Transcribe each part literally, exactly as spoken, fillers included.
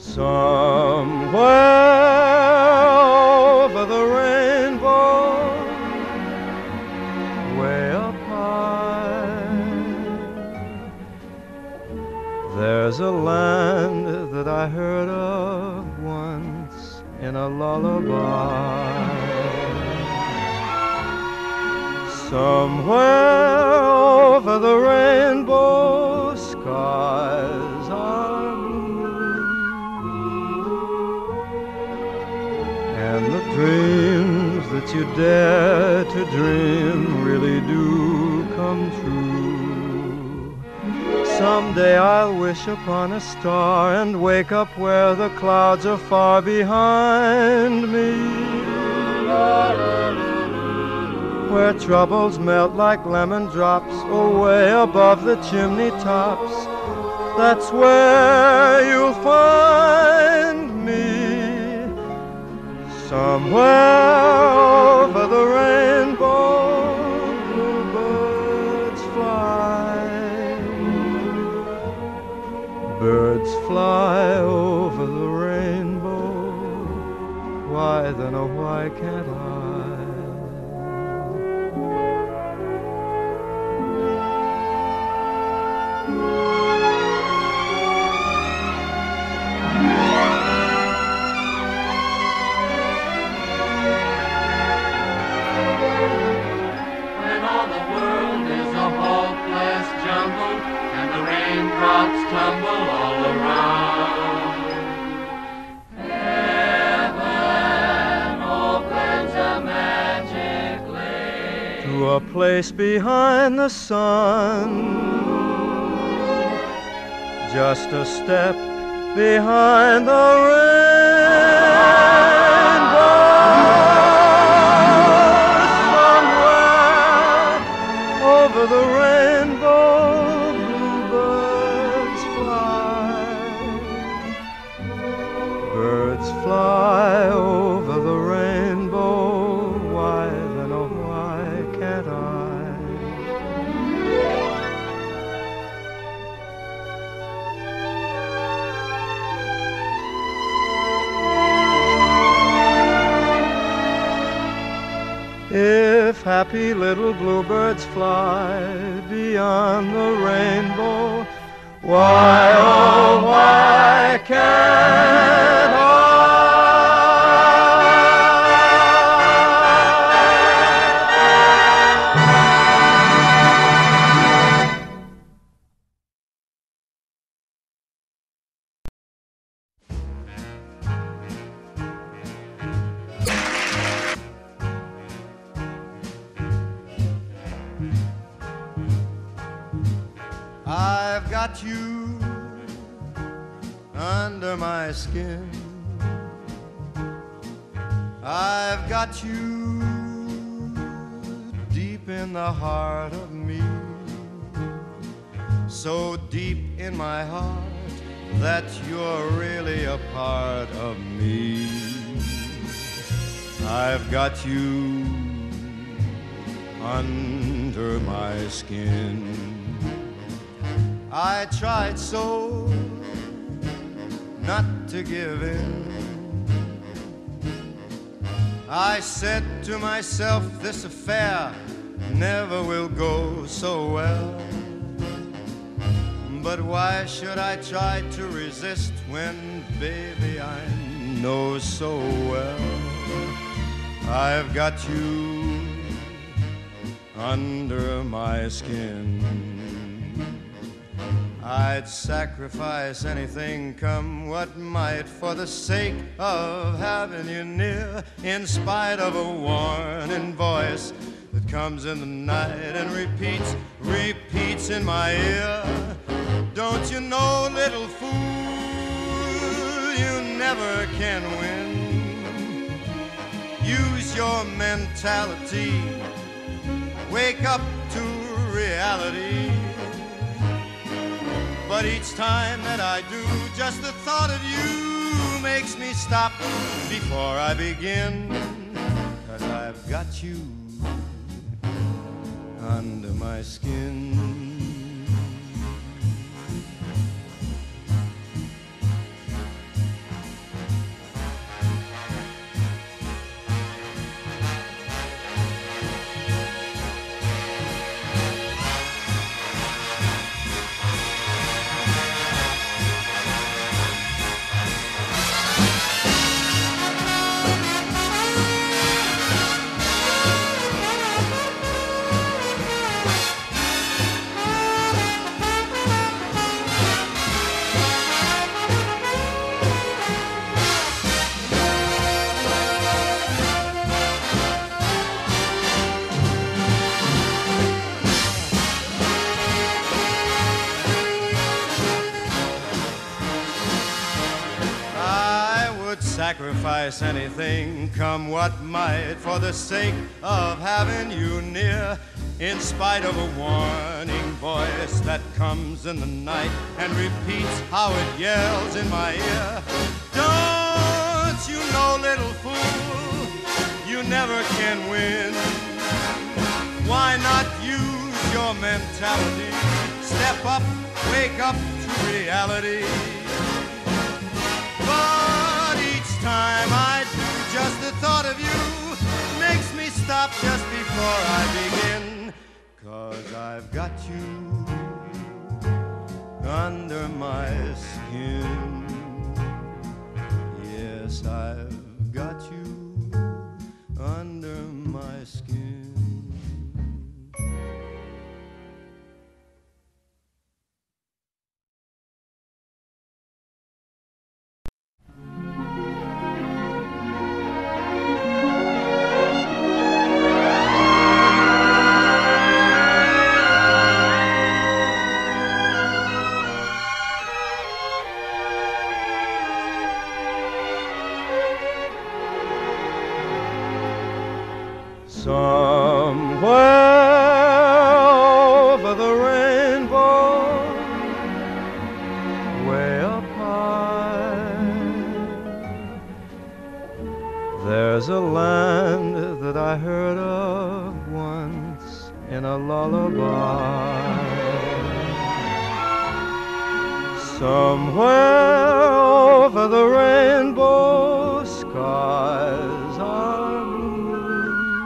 Somewhere over the rainbow, way up high, there's a land that I heard of once in a lullaby. Somewhere over the rainbow, skies are blue, and the dreams that you dare to dream really do come true. Someday I'll wish upon a star and wake up where the clouds are far behind me, where troubles melt like lemon drops away above the chimney tops. That's where you'll find me. Somewhere over the rainbow, bluebirds fly. Birds fly over the rainbow. Why then, oh why can't I? Raindrops tumble all around. Heaven opens a magic lane to a place behind the sun, just a step behind the rainbow. Somewhere over the rainbow, fly over the rainbow. Why then, oh why can't I? If happy little bluebirds fly beyond the rainbow, why, oh why can't I? I've got you under my skin. I've got you deep in the heart of me, so deep in my heart that you're really a part of me. I've got you under my skin. I tried so not to give in. I said to myself, this affair never will go so well. But why should I try to resist when, baby, I know so well I've got you under my skin. I'd sacrifice anything, come what might, for the sake of having you near, in spite of a warning voice that comes in the night and repeats, repeats in my ear. Don't you know, little fool, you never can win. Use your mentality, wake up to reality. But each time that I do, just the thought of you makes me stop before I begin. 'Cause I've got you under my skin. sacrifice anything, come what might, for the sake of having you near. In spite of a warning voice that comes in the night and repeats how it yells in my ear. Don't you know, little fool, you never can win. Why not use your mentality? Step up, wake up to reality. But each time I do, just the thought of you makes me stop just before I begin. 'Cause I've got you under my skin. Yes, I've got you under my skin. Somewhere over the rainbow, way up high, there's a land that I heard of once in a lullaby. Somewhere over the rainbow, skies are blue,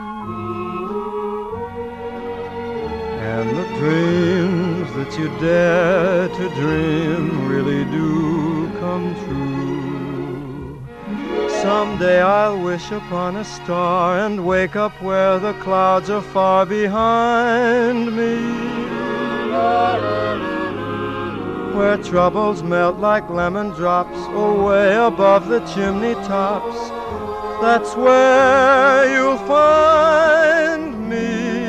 and the dreams that you dare to dream really do come true. Someday I'll wish upon a star and wake up where the clouds are far behind me, where troubles melt like lemon drops away above the chimney tops. That's where you'll find me.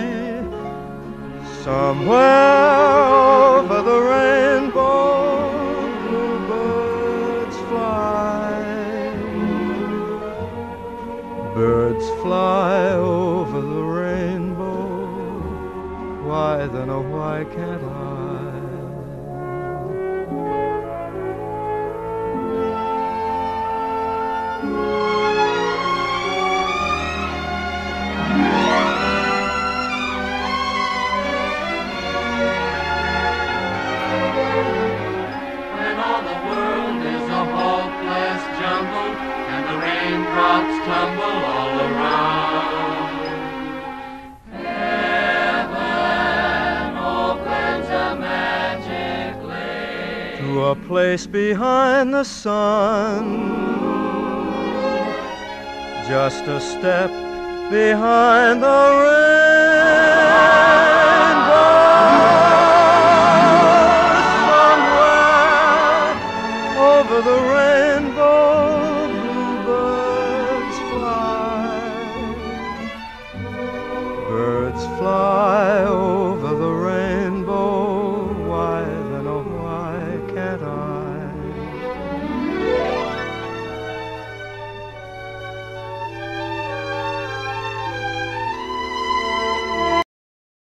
Somewhere over the rainbow, bluebirds fly. Birds fly over the rainbow. Why then, oh, why can't I? Raindrops tumble all around. Heaven opens a magic lane to a place behind the sun, just a step behind the rain.